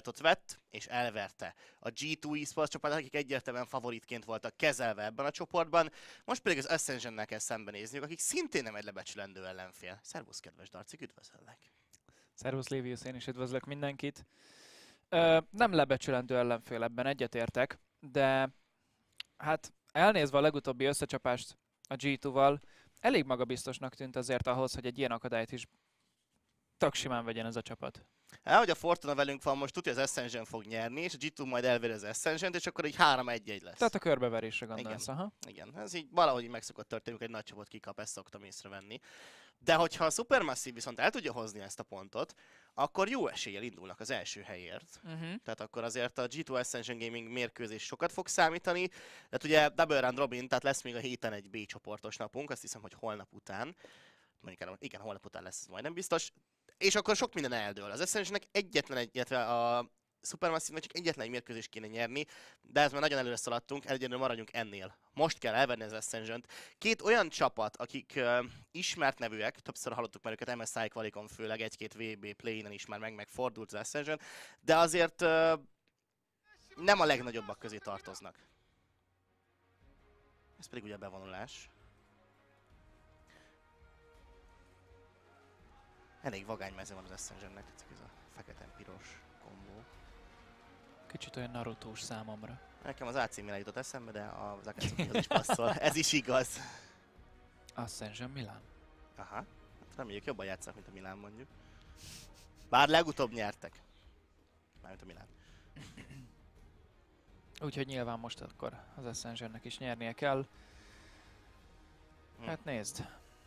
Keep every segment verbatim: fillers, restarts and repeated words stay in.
fightot vett, és elverte a gé kettő eSports csapatot, akik egyértelműen favoritként voltak kezelve ebben a csoportban. Most pedig az Ascensionnel kell szembenézniük, akik szintén nem egy lebecsülendő ellenfél. Szervusz, kedves Darcik, üdvözöllek! Szervusz, Lévius, én is üdvözlök mindenkit. Ö, nem lebecsülendő ellenfél, ebben egyetértek, de hát elnézve a legutóbbi összecsapást a gé kettővel, elég magabiztosnak tűnt azért ahhoz, hogy egy ilyen akadályt is tök simán vegyen ez a csapat. Hát, hogy a Fortuna velünk van, most tudja, az Ascension fog nyerni, és a gé kettő majd elveri az Ascension-t, és akkor egy három egy-egy lesz. Tehát a körbeverésre gondolsz, Igen. aha. Igen, ez így valahogy így meg szokott történni, egy nagy csapat kikap, ezt szoktam észrevenni. De hogyha a Supermassive viszont el tudja hozni ezt a pontot, akkor jó eséllyel indulnak az első helyért. Uh-huh. Tehát akkor azért a gé kettő Ascension Gaming mérkőzés sokat fog számítani. Tehát ugye Double Round Robin, tehát lesz még a héten egy B csoportos napunk, azt hiszem, hogy holnap után. Mondjuk, igen, holnap után lesz, ez majdnem biztos. És akkor sok minden eldől. Az Ascensionnek egyetlen egy, illetve a Supermassive-nek csak egyetlen egy mérkőzést kéne nyerni, de ez már nagyon előre szaladtunk, egyelőre maradjunk ennél. Most kell elvenni az Ascension-t. Két olyan csapat, akik uh, ismert nevűek, többször hallottuk már őket em es i Qualicon, főleg egy-két vé bé play-en is már meg megfordult az Ascension, de azért uh, nem a legnagyobbak közé tartoznak. Ez pedig ugye a bevonulás. Elég vagány mező van az Ascensionnek, tetszik ez a fekete-piros kombó. Kicsit olyan Narutós számomra. Nekem az á cé Milan jutott eszembe, de az Akatsukihoz is passzol. Ez is igaz. Ascension Milan. Aha. Hát reméljük jobban játszanak, mint a Milán mondjuk. Bár legutóbb nyertek. Mármint a Milán. Úgyhogy nyilván most akkor az Ascensionnek is nyernie kell. Hm. Hát nézd.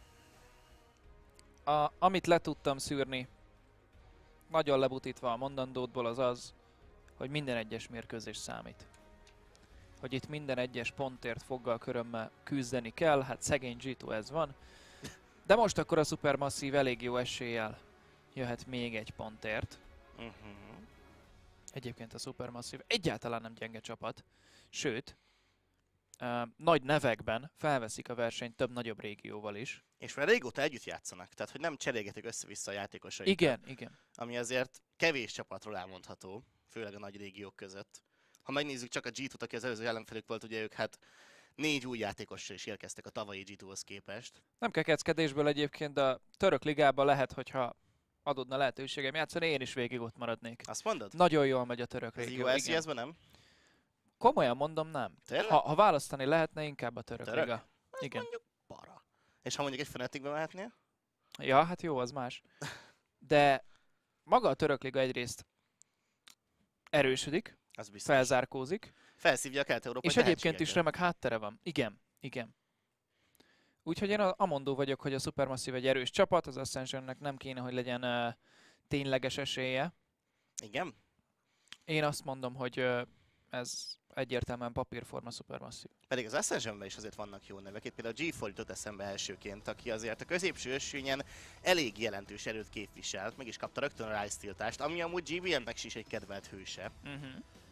A, amit le tudtam szűrni, nagyon lebutítva a mondandódból, az az, hogy minden egyes mérkőzés számít. Hogy itt minden egyes pontért foggal körömmel küzdeni kell, hát szegény gé kettő ez van. De most akkor a Supermassive elég jó eséllyel jöhet még egy pontért. Uh-huh. Egyébként a Supermassive egyáltalán nem gyenge csapat, sőt, uh, nagy nevekben felveszik a versenyt több nagyobb régióval is. És már régóta együtt játszanak, tehát hogy nem cserélgetik össze-vissza a játékosaikat. Igen, igen. Ami azért kevés csapatról elmondható, főleg a nagy régiók között. Ha megnézzük csak a gé kettőt, aki az előző ellenfelük volt, ugye ők hát négy új játékossal is érkeztek a tavalyi gé kettőhöz képest. Nem kekeckedésből egyébként, de a török ligában lehet, hogyha adódna lehetőségem játszani, én is végig ott maradnék. Azt mondod? Nagyon jól megy a török Ez régió. jó es zé es-ben nem? Komolyan mondom, nem. Ha, ha választani lehetne, inkább a török, Török? liga. Az Igen. mondjuk para. És ha mondjuk egy Fnaticbe mehetnél? Ja, hát jó, az más. De maga a török liga egyrészt erősödik, Az biztos. felzárkózik, Felszívja a kelet-európai és egyébként is tehetségeket. remek háttere van. Igen, igen. Úgyhogy én amondó vagyok, hogy a Supermassive egy erős csapat, az Ascensionnek nem kéne, hogy legyen uh, tényleges esélye. Igen? Én azt mondom, hogy uh, ez egyértelműen papírforma Supermassive. Pedig az Ascensionben is azért vannak jó nevek. Itt például a gé négy jutott eszembe elsőként, aki azért a középső ösvényen elég jelentős erőt képviselt, meg is kapta rögtön a Rise tiltást, ami amúgy gé bé en-nek is egy kedvelt hőse. Uh-huh.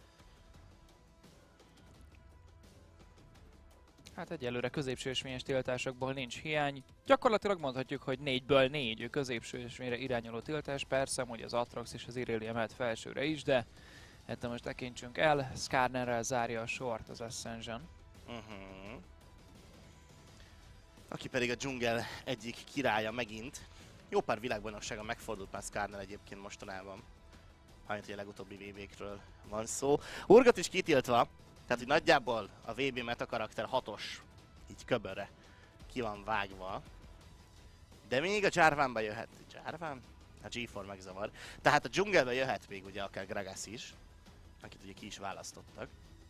Hát egyelőre középső ösvényes tiltásokból nincs hiány. Gyakorlatilag mondhatjuk, hogy négyből négy középső ösvényre irányuló tiltás. Persze, hogy az Atrox és az Irelia mehet felsőre is, de ettől most tekintsünk el. Skarnerrel zárja a sort az Ascension. Uh-huh. Aki pedig a dzsungel egyik királya megint. Jó pár világbajnokságon megfordult már Skarner egyébként mostanában. Amint ugye a legutóbbi vé békről van szó. Urgot is kitiltva, tehát hogy nagyjából a vé bé meta karakter hatos, így köbörre ki van vágva. De még a Jarvanba jöhet. Jarvan? A gé négy megzavar. Tehát a dzsungelbe jöhet még ugye akár Gragas is, akit ugye ki is választottak.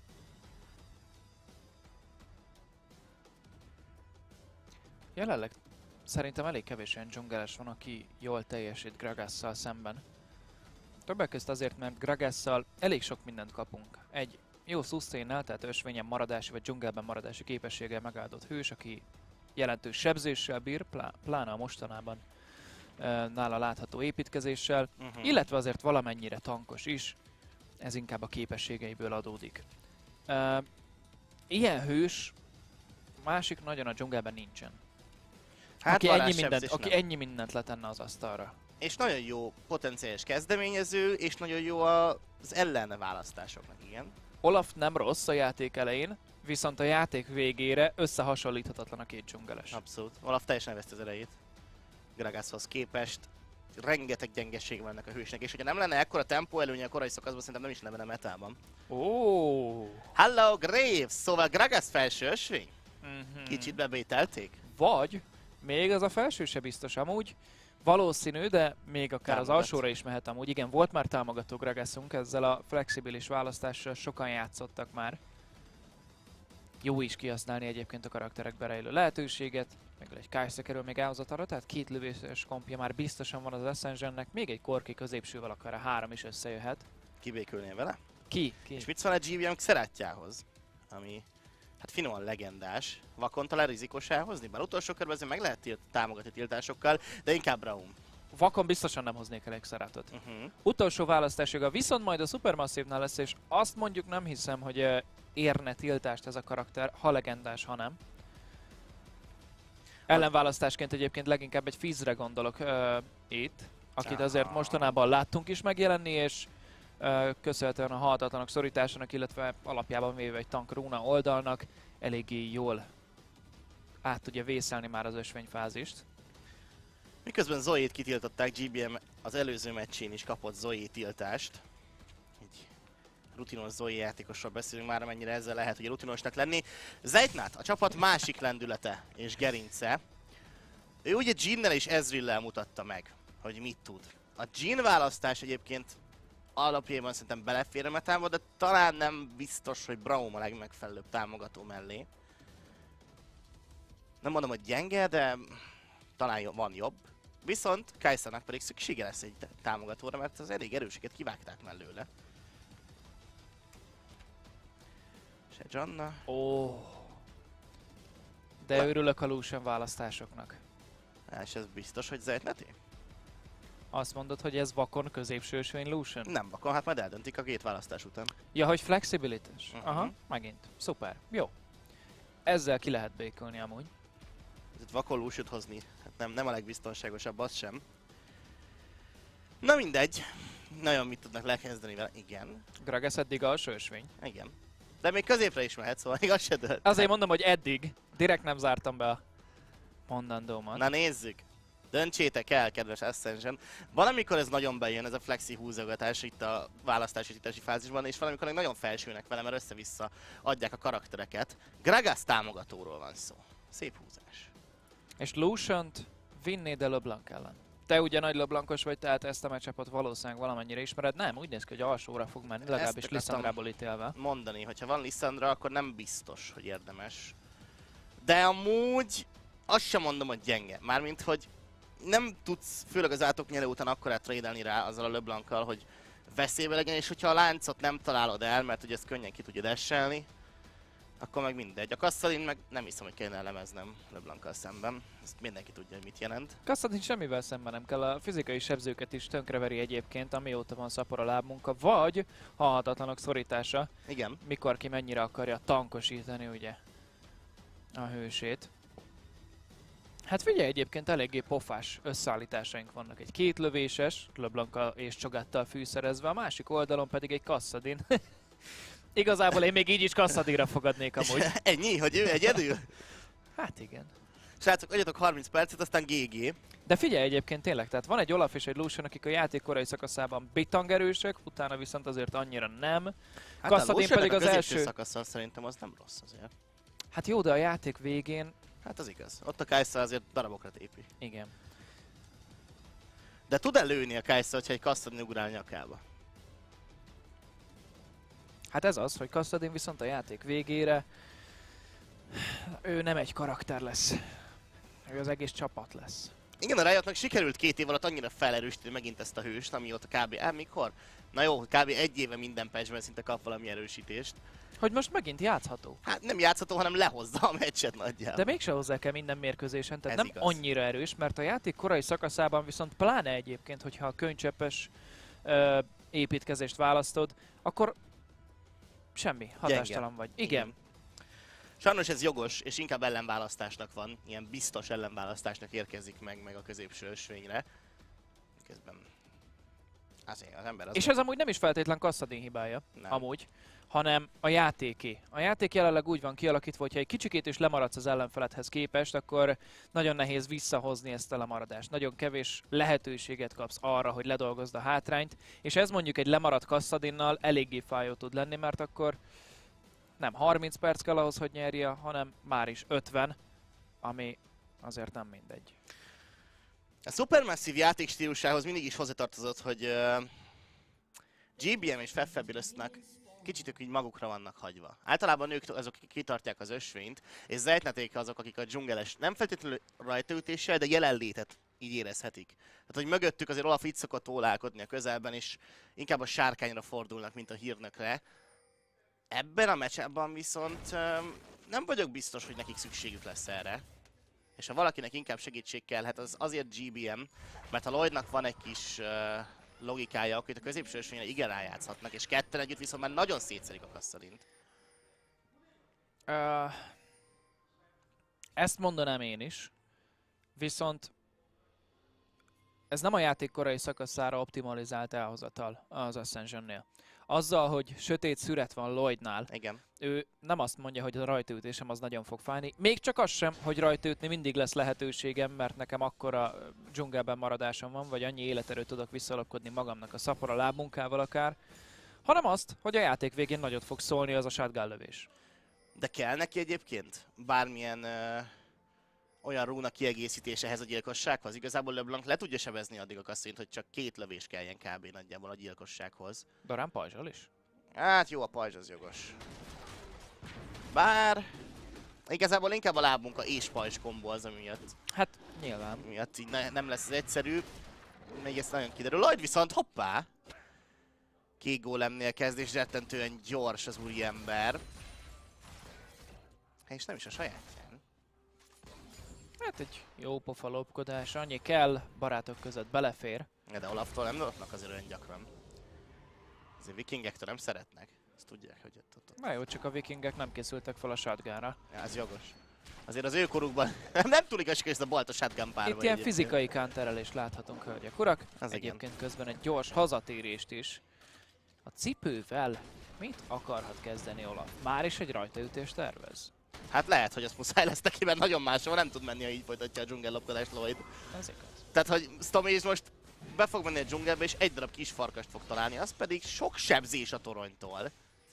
Jelenleg szerintem elég kevés olyan dzsungeles van, aki jól teljesít Gragasszal szemben. Többek közt azért, mert Gragasszal elég sok mindent kapunk. Egy jó sustain-nel, tehát ösvényen maradási vagy dzsungelben maradási képességgel megáldott hős, aki jelentős sebzéssel bír, plá pláne a mostanában e, nála látható építkezéssel, Uh-huh. illetve azért valamennyire tankos is, ez inkább a képességeiből adódik. E, ilyen hős másik nagyon a dzsungelben nincsen. Hát aki, ennyi varázssebzés mindent, aki nem. ennyi mindent letenne az asztalra. És nagyon jó potenciális kezdeményező, és nagyon jó a az ellenválasztásoknak, igen. Olaf nem rossz a játék elején, viszont a játék végére összehasonlíthatatlan a két dzsungeles. Abszolút. Olaf teljesen elveszti az erejét Gragashoz képest. Rengeteg gyengeség van ennek a hősnek, és hogyha nem lenne ekkora tempó előnye a korai szakaszban, szerintem nem is lenne metában. Ó. Oh. Hello Graves! Szóval Gragas felső ösvény? Mm-hmm. Kicsit bebételték? Vagy még az a felső se biztos amúgy. Valószínű, de még akár Támogat. az alsóra is mehet amúgy. Igen, volt már támogató Gragasunk, ezzel a flexibilis választással sokan játszottak már. Jó is kihasználni egyébként a karakterekbe rejlő lehetőséget. Meg egy Kai'Sa kerül még elhozatalra, tehát két lövéses kompja már biztosan van az Ascensionnek. Még egy Corki középsővel akár a három is összejöhet. Kibékülnél vele? Ki? Ki? És mit szól a gé vé em Xerathjához? Ami hát finoman legendás. Vakon talán rizikos elhozni? Bár utolsó körben azért meg lehet tilt, támogatni tiltásokkal, de inkább Braum. Vakon biztosan nem hoznék el egy Xerathot. Uh-huh. Utolsó választásjoga viszont majd a Supermassive-nál lesz, és azt mondjuk nem hiszem, hogy uh, érne tiltást ez a karakter, ha legendás, ha nem. Ellenválasztásként egyébként leginkább egy Fizzre gondolok uh, itt, akit azért mostanában láttunk is megjelenni, és uh, köszönhetően a halhatatlanok szorításának, illetve alapjában véve egy tank Runa oldalnak eléggé jól át tudja vészelni már az ösvényfázist. Miközben Zoe-t kitiltották, gé bé em az előző meccsén is kapott Zoe tiltást. Egy rutinos Zoe játékosról beszélünk már, amennyire ezzel lehet ugye rutinosnak lenni. Zeitnát, a csapat másik lendülete és gerince. Ő ugye Jhin-nel és Ezreal-lel mutatta meg, hogy mit tud. A Jhin választás egyébként alapjában szerintem belefér a metámba, de talán nem biztos, hogy Braum a legmegfelelőbb támogató mellé. Nem mondom, hogy gyenge, de talán van jobb. Viszont Kai'Sa-nak pedig szüksége lesz egy támogatóra, mert az elég erőseket kivágták mellőle. Se Janna. Ó. Oh. De Na. örülök a Lucian választásoknak. És ez biztos, hogy Zeitneti? Azt mondod, hogy ez vakon középső ösvény Lucian? Nem vakon, hát majd eldöntik a két választás után. Ja, hogy flexibilitas. Uh-huh. Aha, megint. Szuper. Jó. Ezzel ki lehet békölni amúgy. Itt vakon Lucian hozni, hát nem, nem a legbiztonságosabb, az sem. Na mindegy. Nagyon mit tudnak lekezdeni vele? Igen. Gragas eddig alsó ösvény. Igen. De még középre is mehet, szóval igaz se dölt. Azért mondom, hogy eddig. Direkt nem zártam be a mondandómat. Na nézzük. Döntsétek el, kedves Ascension. Valamikor ez nagyon bejön, ez a flexi húzogatás itt a választási fázisban, és valamikor meg nagyon felsőnek vele, mert össze-vissza adják a karaktereket. Gragas támogatóról van szó. Szép húzás. És Luciant vinnéd el LeBlanc ellen. Te ugye nagy LeBlancos vagy, tehát ezt a matchupot valószínűleg valamennyire ismered. Nem, úgy néz ki, hogy alsóra fog menni, legalábbis Lissandrából ítélve. Mondani, hogyha van Lissandra, akkor nem biztos, hogy érdemes. De amúgy azt sem mondom, hogy gyenge. Mármint, hogy nem tudsz, főleg az átoknyelő után akkorát trédelni rá azzal a LeBlanc-kal, hogy veszélybe legyen, és hogyha a láncot nem találod el, mert ugye ezt könnyen ki tudja desselni, akkor meg mindegy. A Kassadin meg nem hiszem, hogy kellene elemeznem LeBlanc-kal szemben. Ezt mindenki tudja, hogy mit jelent. Kassadin semmivel szemben nem kell, a fizikai sebzőket is tönkreveri egyébként, amióta van szapor a lábmunka, vagy halhatatlanok szorítása. Igen. Mikor ki mennyire akarja tankosítani ugye a hősét. Hát figyelj, egyébként eléggé pofás összeállításaink vannak. Egy kétlövéses, LeBlanc és Csogattal fűszerezve, a másik oldalon pedig egy Kassadin. Igazából én még így is Kassadinra fogadnék amúgy. Ennyi, hogy ő egyedül? Hát igen. Srácok, adjatok harminc percet, aztán gé gé. De figyelj egyébként tényleg, tehát van egy Olaf és egy Lucian, akik a játék korai szakaszában bitang erősek, utána viszont azért annyira nem. Hát Kassadin pedig az első... szakaszon szerintem az nem rossz azért. Hát jó, de a játék végén... Hát az igaz. Ott a Kai'Sa azért darabokra tépi. Igen. De tud-e lőni a Kai'Sa, hogyha egy Kassadin ugrál nyakába? Hát ez az, hogy Kassadin viszont a játék végére... Ő nem egy karakter lesz. Ő az egész csapat lesz. Igen, a Riotnak sikerült két év alatt annyira felerősíteni megint ezt a hőst, amióta kb. Á, mikor? Na jó, kb. Egy éve minden patchben szinte kap valami erősítést. Hogy most megint játszható. Hát nem játszható, hanem lehozza a meccset nagyjából. De mégse hozzá kell minden mérkőzésen, tehát Ez nem igaz. annyira erős, mert a játék korai szakaszában viszont pláne egyébként, hogyha a könycseppes ö, építkezést választod, akkor semmi, hatástalan vagy. Igen. Igen. Sajnos ez jogos, és inkább ellenválasztásnak van. Ilyen biztos ellenválasztásnak érkezik meg, meg a középső ösvényre. Közben Azért, az ember az És ez amúgy nem is feltétlen Kassadin hibája, nem. amúgy, hanem a játéké. A játék jelenleg úgy van kialakítva, hogyha egy kicsikét is lemaradsz az ellenfeledhez képest, akkor nagyon nehéz visszahozni ezt a lemaradást. Nagyon kevés lehetőséget kapsz arra, hogy ledolgozd a hátrányt, és ez mondjuk egy lemaradt Kassadinnal eléggé fájó tud lenni, mert akkor nem harminc perc kell ahhoz, hogy nyerje, hanem már is ötven, ami azért nem mindegy. A Supermassive játék stílusához mindig is hozzátartozott, hogy uh, gé bé em és Fefebilusnak kicsit ők így magukra vannak hagyva. Általában ők azok, akik kitartják az ösvényt, és Zejtneték azok, akik a dzsungeles nem feltétlenül rajtaütéssel, de jelenlétet így érezhetik. Tehát, hogy mögöttük azért Olaf itt szokott ólálkodni a közelben, és inkább a sárkányra fordulnak, mint a hírnökre. Ebben a meccsben viszont um, nem vagyok biztos, hogy nekik szükségük lesz erre. És ha valakinek inkább segítség kell, hát az azért gé bé em, mert ha Lloydnak van egy kis uh, logikája, akkor itt a középső ösvényre igen rájátszhatnak, és ketten együtt viszont már nagyon szétszerik a Kassadint. Uh, ezt mondanám én is, viszont ez nem a játék korai szakaszára optimalizált elhozatal az Ascensionnél. Azzal, hogy sötét szüret van Lloydnál, Igen. ő nem azt mondja, hogy a rajtaütésem az nagyon fog fájni. Még csak az sem, hogy rajtaütni mindig lesz lehetőségem, mert nekem akkora dzsungelben maradásom van, vagy annyi életerőt tudok visszalapkodni magamnak a szapora lábmunkával akár, hanem azt, hogy a játék végén nagyot fog szólni az a shotgun lövés. De kell neki egyébként bármilyen uh, olyan rúna kiegészítése ehhez a gyilkossághoz? Igazából LeBlanc le tudja sebezni addig a Kassadint, hogy csak két lövés kelljen kb. Nagyjából a gyilkossághoz. Darán pajzsal is? Hát jó, a pajzs az jogos. Bár igazából inkább a lábmunka és pajzs kombó az, ami miatt, Hát nyilván. miatt így ne, nem lesz ez egyszerű. Még ez nagyon kiderül. Lloyd viszont hoppá! Kék gólemnél kezd és rettentően gyors az úriember. És nem is a sajátján. Hát egy jó pofa lopkodás, annyi kell, barátok között belefér. Ja, de Olaftól nem lopnak azért olyan gyakran. Azért vikingektől nem szeretnek. Ezt tudják, hogy ott, ott, ott. Na jó, csak a vikingek nem készültek fel a shotgunra. Ja, ez jogos. Azért az ő korukban nem túl igazság, ez a balt a shotgun párba. Itt ilyen egyébként. fizikai counterelést láthatunk, hölgyek urak. Az Egyébként igen. közben egy gyors hazatérést is. A cipővel mit akarhat kezdeni Olaf? Már is egy rajtaütést tervez? Hát lehet, hogy az muszáj lesz neki, mert nagyon máshol nem tud menni, ha így folytatja a dzsungellopkodást Lloyd. Ez igaz. Tehát, hogy Stomage most be fog menni a dzsungelbe, és egy darab kis farkast fog találni, az pedig sok sebzés a toronytól.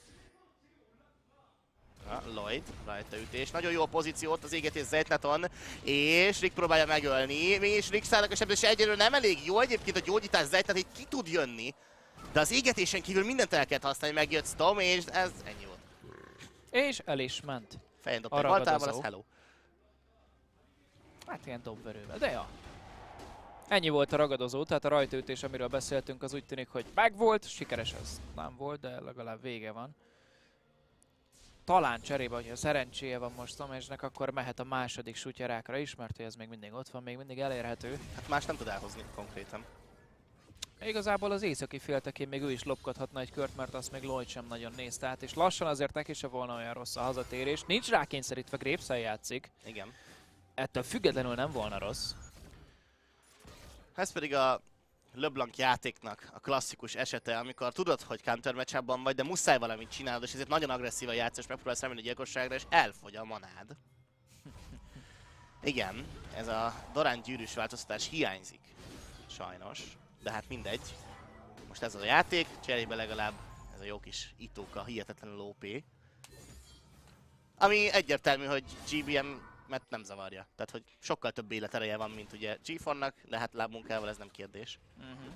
Ja, Lloyd, rajtaütés. Nagyon jó a pozíciót az égetés Zejtneton, és Rick próbálja megölni, és Rick szállnak a sebzés egyelőre nem elég jó, egyébként a gyógyítás Zejtnet így ki tud jönni. De az égetésen kívül mindent el kellett használni, megjött Stomage, és ez ennyi volt. És el is ment. Fején A dobták baltával, ragadozó. az hello. Hát ilyen dobverővel, de ja. Ennyi volt a ragadozó, tehát a rajtaütés, amiről beszéltünk, az úgy tűnik, hogy megvolt, sikeres ez nem volt, de legalább vége van. Talán cserébe, hogyha szerencséje van most Stomage-nek, akkor mehet a második sutyerákra is, mert ez még mindig ott van, még mindig elérhető. Hát más nem tud elhozni konkrétan. Igazából az északi féltekén még ő is lopkodhatna egy kört, mert azt még Lloyd sem nagyon nézte át, és lassan azért neki se volna olyan rossz a hazatérés. Nincs rákényszerítve, Graves-el játszik, Igen. ettől függetlenül nem volna rossz. Ez pedig a LeBlanc játéknak a klasszikus esete, amikor tudod, hogy counter match-upban vagy, de muszáj valamit csinálod, és ezért nagyon agresszívan játsz, és megpróbálsz rámenni a gyilkosságra, és elfogy a manád. Igen, ez a Dorán gyűrűs változtatás hiányzik. Sajnos. De hát mindegy. Most ez az a játék, cserébe legalább ez a jó kis itóka, hihetetlenül ó pé. Ami egyértelmű, hogy gé bé em-et nem zavarja. Tehát, hogy sokkal több életereje van, mint ugye gé fórnak, de hát lábmunkával ez nem kérdés. Uh-huh.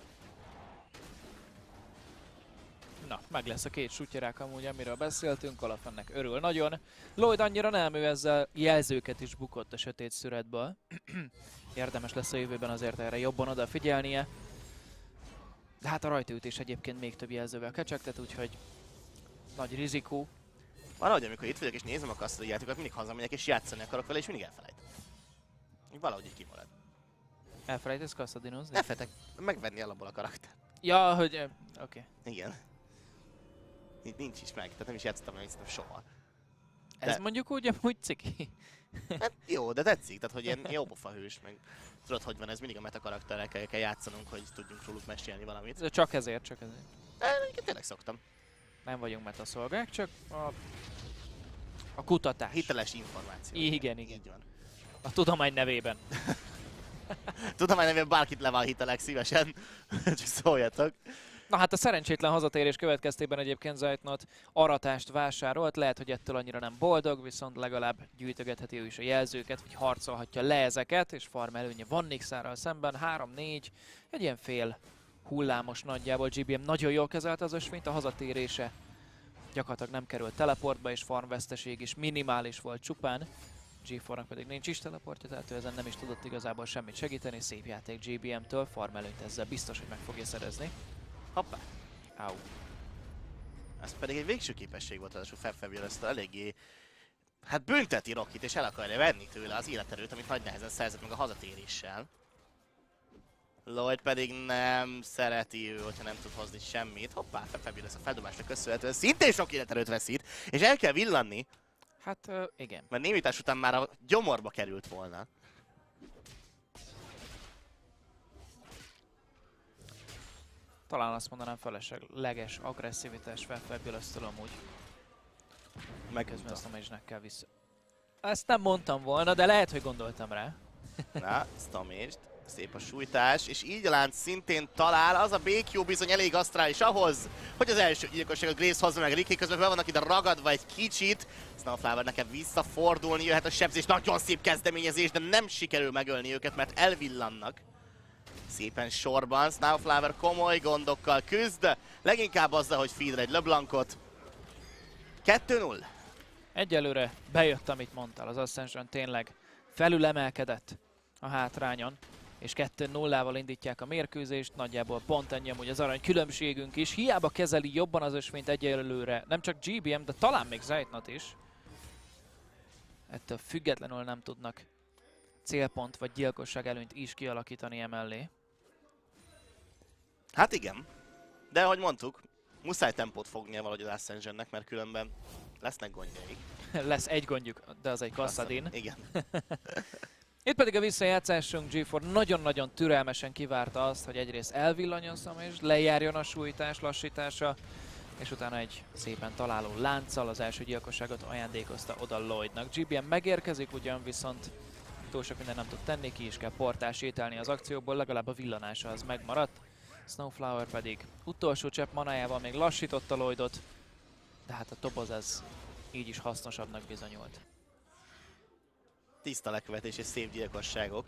Na, meg lesz a két sutyerák amúgy, amiről beszéltünk, Olaf ennek örül nagyon. Lloyd annyira nem, ő ezzel jelzőket is bukott a sötét szüretből. Érdemes lesz a jövőben azért erre jobban odafigyelnie. De hát a rajtaütés egyébként még több jelzővel kecsegtet, úgyhogy nagy rizikó. Valahogy amikor itt vagyok és nézem a Kassadin játékokat, mindig hazamegyek és játszani akarok vele, és mindig elfelejtem. Valahogy így kimarad. Elfelejtesz Kassadinozni? Elfelejtek megvenni alapból a karakter. Ja, hogy... Oké. Okay. Igen. Itt nincs is meg, tehát nem is játszottam meg szerintem soha. Ez De- mondjuk úgy amúgy ciki. Hát jó, de tetszik, tehát hogy ilyen jó pofa hős, meg tudod, hogy van ez, mindig a meta karakterekkel kell játszanunk, hogy tudjunk róluk mesélni valamit. Csak ezért, csak ezért. De egyébként tényleg szoktam. Nem vagyunk metaszolgák, csak a, a kutatás. Hiteles információ. Igen, igen. Így van. A tudomány nevében. Tudom, hogy nem bárkit le van hitelek szívesen, csak szóljatok. Na hát a szerencsétlen hazatérés következtében egyébként Zeitnot aratást vásárolt, lehet, hogy ettől annyira nem boldog, viszont legalább gyűjtögetheti ő is a jelzőket, vagy harcolhatja le ezeket, és farm előnye van Nixárral szemben, három négy, egy ilyen fél hullámos nagyjából. gé bé em nagyon jól kezelte az ösvényt, a hazatérése gyakorlatilag nem került teleportba, és farmveszteség is minimális volt csupán. gé négy-nak pedig nincs is teleportja, tehát ő ezen nem is tudott igazából semmit segíteni, szép játék gé bé em-től, farm előnyt ezzel biztos, hogy meg fogja szerezni. Hoppá. Au. Ez pedig egy végső képesség volt, az a Fab ezt eléggé... Hát bünteti Rockit, és el akarja venni tőle az életerőt, amit nagy nehezen szerzett meg a hazatéréssel. Lloyd pedig nem szereti ő, hogyha nem tud hozni semmit. Hoppá, Fab lesz a feldobásra köszönhetően szintén sok életerőt veszít, és el kell villanni, Hát uh, igen. mert némítás után már a gyomorba került volna. Talán azt mondanám felesleges agresszivitás Fabulous-től amúgy. Közben Megközben ezt a mage-nek kell vissza. Ezt nem mondtam volna, de lehet, hogy gondoltam rá. Na, Stamaged, szép a sújtás, és így a lánc szintén talál, az a bé kú bizony elég asztrális ahhoz, hogy az első gyilkosság a Graves hozza meg Ricky, közben fel vannak ide ragadva egy kicsit. Snowflower nekem visszafordulni jöhet a sebzés, nagyon szép kezdeményezés, de nem sikerül megölni őket, mert elvillannak. Szépen sorban, Snowflower komoly gondokkal küzd, leginkább azzal, hogy feedre egy LeBlancot. kettő null. Egyelőre bejött, amit mondtál, az Ascension tényleg felülemelkedett a hátrányon, és kettő nullával indítják a mérkőzést, nagyjából pont ennyi amúgy az arany különbségünk is. Hiába kezeli jobban az ösvényt egyelőre, nem csak gé bé em, de talán még Zeitnot is. Ettől függetlenül nem tudnak célpont vagy gyilkosság előnyt is kialakítani emellé. Hát igen, de ahogy mondtuk, muszáj tempót fognia valahogy az Ascensionnek, mert különben lesznek gondjaik. Lesz egy gondjuk, de az egy Kassadin. Igen. Itt pedig a visszajátszásunk, gé négy nagyon-nagyon türelmesen kivárta azt, hogy egyrészt elvillanjon és lejárjon a sújtás lassítása, és utána egy szépen találó lánccal az első gyilkosságot ajándékozta oda Lloydnak. gé bé em megérkezik ugyan, viszont túl sok minden nem tud tenni, ki is kell portás sétálni az akcióból, legalább a villanása az megmaradt. Snowflower pedig utolsó csepp manájával még lassította Lloydot, de hát a toboz ez így is hasznosabbnak bizonyult. Tiszta lekövetés és szép gyilkosságok.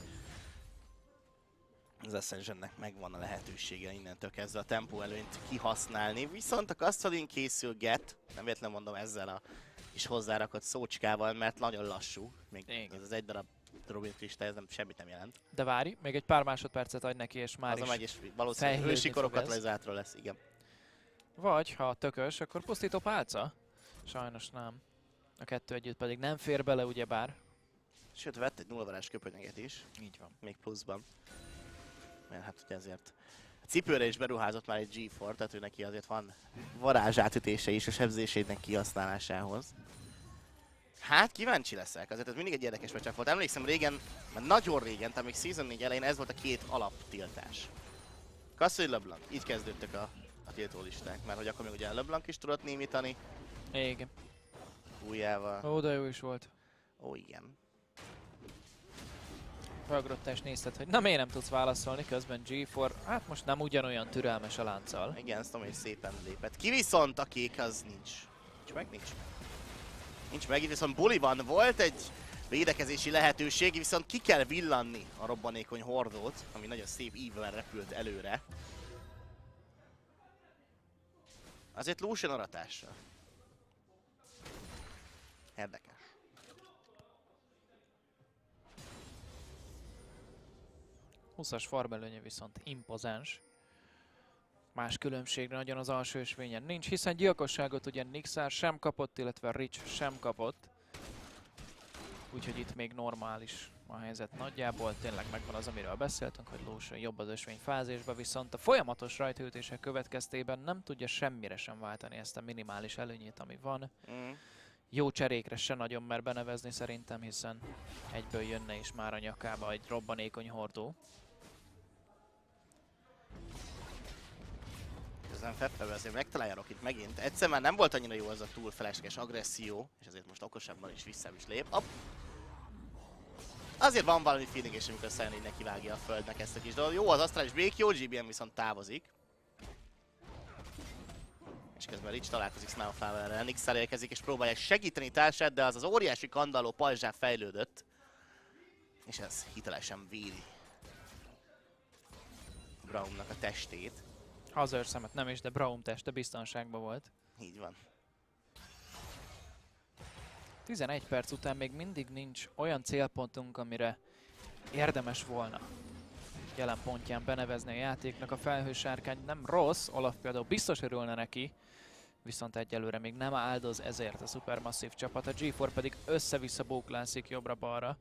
Az Ascensionnek megvan a lehetősége innentől kezdve a tempó előnyt kihasználni, viszont a Kassadin készül Get, nem véletlen mondom ezzel a kis hozzárakott szócskával, mert nagyon lassú. Még Igen. ez az egy darab Robin kristály, ez nem, semmit nem jelent. De várj, még egy pár másodpercet adj neki, és már Az a is megy, és valószínűleg fejlődni hősi fog korokat ez. lezártra lesz, igen. Vagy, ha tökös, akkor pusztító pálca? Sajnos nem. A kettő együtt pedig nem fér bele, ugyebár. Sőt, vett egy nullavarás köpönyeget is, Így van. még pluszban. Mert hát ugye ezért a cipőre is beruházott már egy gé négy, tehát ő neki azért van varázsátütése is a sebzésének kihasználásához. Hát kíváncsi leszek, azért ez mindig egy érdekes meccsek volt. Emlékszem régen, mert nagyon régen, tehát még Season négy elején ez volt a két alaptiltás. Kasszai LeBlanc, így kezdődtek a, a tiltólisták, mert hogy akkor még ugye LeBlanc is tudott némítani, Igen. újjával. Ó, de jó is volt. Ó, igen. Megugrottál és nézted, hogy na miért nem tudsz válaszolni, közben gé négy, hát most nem ugyanolyan türelmes a lánccal. Igen, ezt tudom, hogy szépen lépett. Ki viszont a kék, az nincs. Nincs meg, nincs meg. Nincs meg, itt viszont buliban volt egy védekezési lehetőség, viszont ki kell villanni a robbanékony hordót, ami nagyon szép ívvel repült előre. Azért Lucian aratással. Érdekes. húszas farmelőnye viszont impozáns. Más különbségre nagyon az alsó ösvényen nincs, hiszen gyilkosságot ugye Nixár sem kapott, illetve Rich sem kapott. Úgyhogy itt még normális a helyzet nagyjából. Tényleg megvan az, amiről beszéltünk, hogy Lucian jobb az ösvény fázisba, viszont a folyamatos rajtaütések következtében nem tudja semmire sem váltani ezt a minimális előnyét, ami van. Mm. jó cserékre se nagyon mer benevezni szerintem, hiszen egyből jönne is már a nyakába egy robbanékony hordó. Közben Feppebe azért megtalálja Rockit megint. Egyszer már nem volt annyira jó az a túl felesleges agresszió, és ezért most okosabban is vissza is lép. Hopp. Azért van valami feeling, és amikor Sion így nekivágja a földnek ezt a kis dolgot. Jó az asztrális bék, jó, gé bé em viszont távozik. És közben Rich találkozik Snowflowerrel, Nix elérkezik és próbálják segíteni társát, de az az óriási kandalló pajzsán fejlődött. És ez hitelesen védi Braumnak a testét. Hazőrszemet nem is, de Braum teste biztonságban volt. Így van. tizenegy perc után még mindig nincs olyan célpontunk, amire érdemes volna jelen pontján benevezni a játéknak. A felhősárkány nem rossz, Olaf például biztos örülne neki, viszont egyelőre még nem áldoz ezért a Supermassive csapat. A gé négy pedig össze-vissza bóklászik jobbra-balra.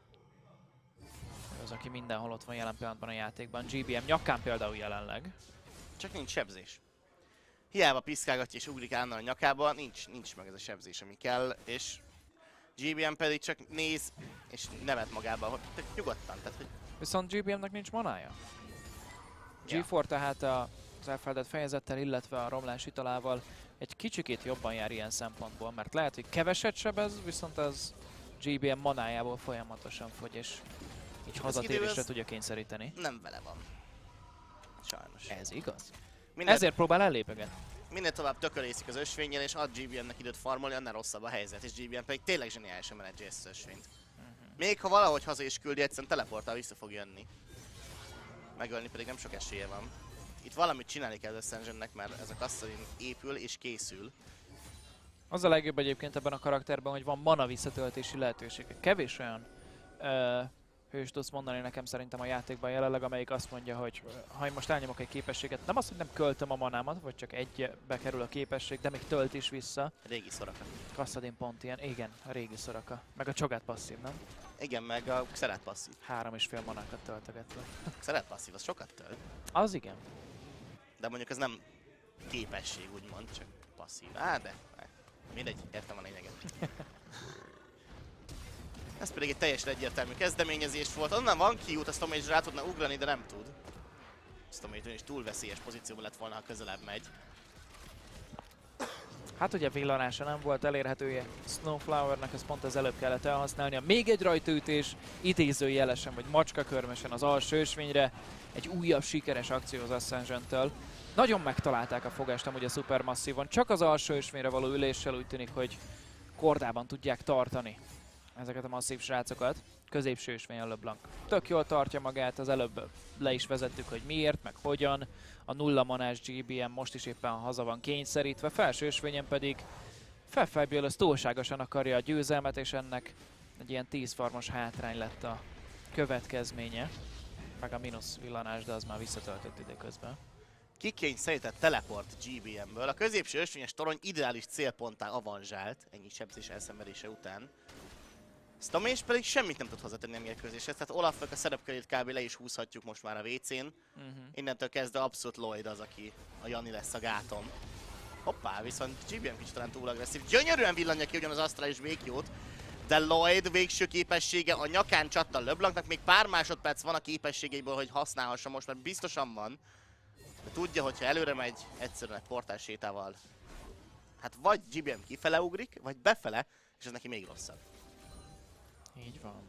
Az, aki mindenhol ott van jelen pillanatban a játékban. gé bé em nyakán például jelenleg. Csak nincs sebzés. Hiába piszkálgatja és ugrik állandóan a nyakába, nincs, nincs meg ez a sebzés, ami kell, és gé bé em pedig csak néz és nevet magába, hogy nyugodtan, tehát hogy... Viszont gé bé emnek nincs manája. Ja. gé négy tehát az elfeledett fejezettel, illetve a romlás italával egy kicsikét jobban jár ilyen szempontból, mert lehet, hogy keveset sebez, viszont az gé bé em manájából folyamatosan fogy, és így hazatérésre tudja kényszeríteni. Nem vele van. Sajnos. Ez igaz. Minden, Ezért próbál ellépegetni. Minél tovább tökölészik az ösvényen, és ad gé bé emnek időt farmolni, annál rosszabb a helyzet, és gé bé em pedig tényleg zseniálisan menedzsi ezt az ösvényt. Uh-huh. Még ha valahogy haza is küldi, egyszerűen teleportál vissza fog jönni. Megölni pedig nem sok esélye van. Itt valamit csinálni kell az Ascensionnek, mert ez a Kassadin épül és készül. Az a legjobb egyébként ebben a karakterben, hogy van mana visszatöltési lehetősége. Kevés olyan ö, hős tudsz mondani nekem szerintem a játékban jelenleg, amelyik azt mondja, hogy ha én most elnyomok egy képességet, nem azt, hogy nem költöm a manámat, vagy csak egybe kerül a képesség, de még tölt is vissza. Régi Soraka. Kassadin pont ilyen, igen, a régi Soraka. Meg a Cho'Gath passzív, nem? Igen, meg a Xerath passzív. Három és fél manákat töltögetve. Xerath passzív, az sokat tölt. Az igen. De mondjuk ez nem képesség, úgymond, csak passzív. Á, de mindegy, értem a lényeget. Ez pedig egy teljesen egyértelmű kezdeményezés volt. Onnan van kiút, a Stomage rá tudna ugrani, de nem tud. Stomage is túl veszélyes pozícióban lett volna, ha közelebb megy. Hát ugye villanása nem volt elérhetője Snowflowernek, ezt pont az előbb kellett elhasználnia. Még egy rajtaütés, idézőjelesen vagy macskakörmösen az alsó ösvényre. Egy újabb sikeres akció az Ascension-től. Nagyon megtalálták a fogást amúgy a Supermassive-on, csak az alsó ösvényre való üléssel úgy tűnik, hogy kordában tudják tartani ezeket a masszív srácokat. Középső ösvény a LeBlanc. Tök jól tartja magát, az előbb le is vezettük, hogy miért, meg hogyan. A nulla manás gé bé em most is éppen haza van kényszerítve, felső ösvényen pedig Felfájből az túlságosan akarja a győzelmet, és ennek egy ilyen tíz farmos hátrány lett a következménye. Meg a mínusz villanás, de az már visszatöltött időközben. Kikényszerített teleport gé bé emből. A középső ösvényes torony ideális célponttá avanzsált, ennyi sebzés elszenvedése után. Stomage pedig semmit nem tud hozzátenni a mérkőzéshez, tehát Olafnak a szerepkörét kb. Le is húzhatjuk most már a vé cén. Uh-huh. Innentől kezdve abszolút Lloyd az, aki a Jani lesz a gáton. Hoppá, viszont gé bé em kicsit talán túl agresszív. Gyönyörűen villanja ki ugyan az asztrális békjót, de Lloyd végső képessége a nyakán csattan LeBlancnak. Még pár másodperc van a képességeiből, hogy használhassa most, mert biztosan van. De tudja, hogyha előre megy, egyszerűen egy portás sétával. Hát vagy gé bé em kifele ugrik, vagy befele, és ez neki még rosszabb. Így van.